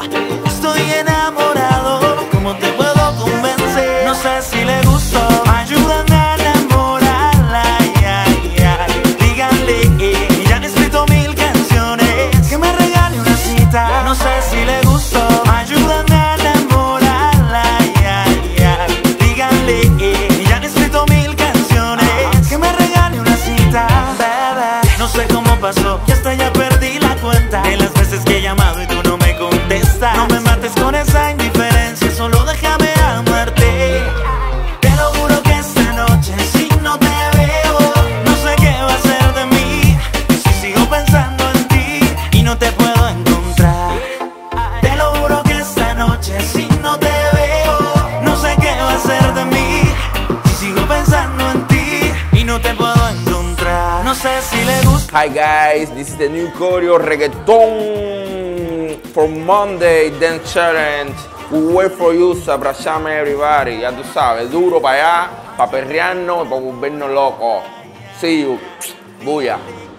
Estoy enamorado, ¿cómo te puedo convencer? No sé si le gustó, ayúdame a enamorarla, ay, ay, ay. Díganle, ya han escrito 1000 canciones, que me regale una cita. No sé si le gustó, ayúdame a enamorarla, ay, ay, ay. Díganle, ya han escrito 1000 canciones, que me regale una cita. Bebé, no sé cómo pasó, que hasta ya perdí la cuenta de las veces que he llamado y tú no me contestas. No me mates con esa indiferencia, solo déjame amarte. Te lo juro que esta noche si no te veo, no sé qué va a ser de mí. Si sigo pensando en ti y no te puedo encontrar. Te lo juro que esta noche si no te veo, no sé qué va a ser de mí. Si sigo pensando en ti y no te puedo encontrar. No sé si le gusta. Hi guys, this is the new choreo reggaeton for Monday Dance Challenge. We wait for you, se abbracciamo everybody. Ya tú sabes, duro para allá, para perrearnos y para volvernos locos. See you. Bulla.